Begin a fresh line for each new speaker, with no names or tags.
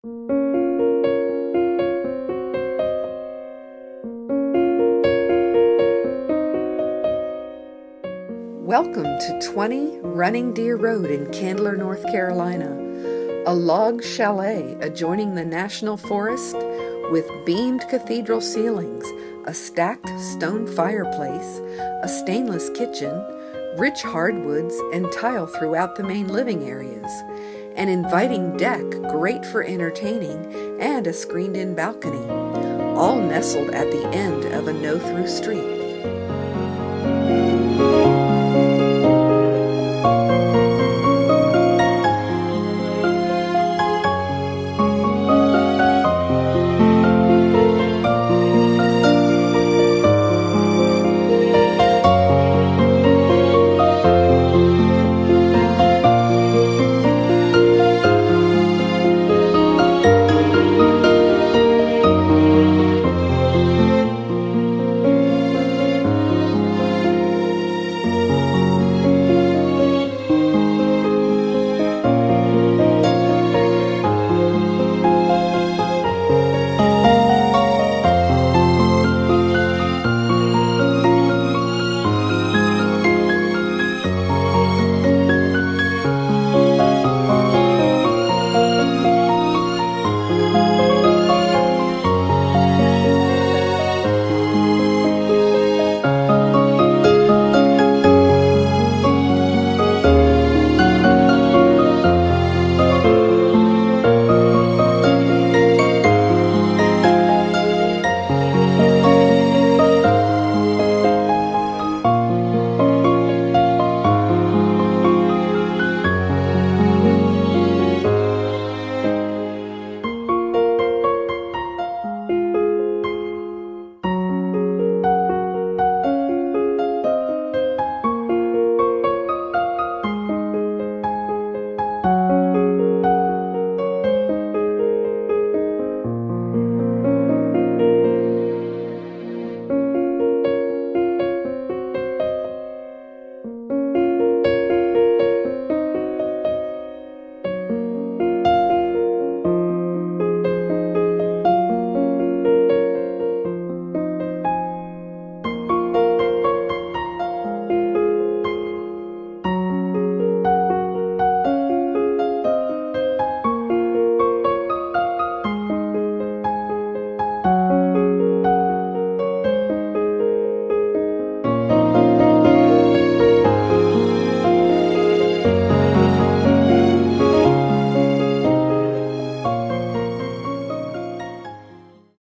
Welcome to 20 Running Deer Road in Candler, North Carolina, a log chalet adjoining the National Forest with beamed cathedral ceilings, a stacked stone fireplace, a stainless kitchen, rich hardwoods and tile throughout the main living areas, an inviting deck great for entertaining, and a screened-in balcony, all nestled at the end of a no-through street.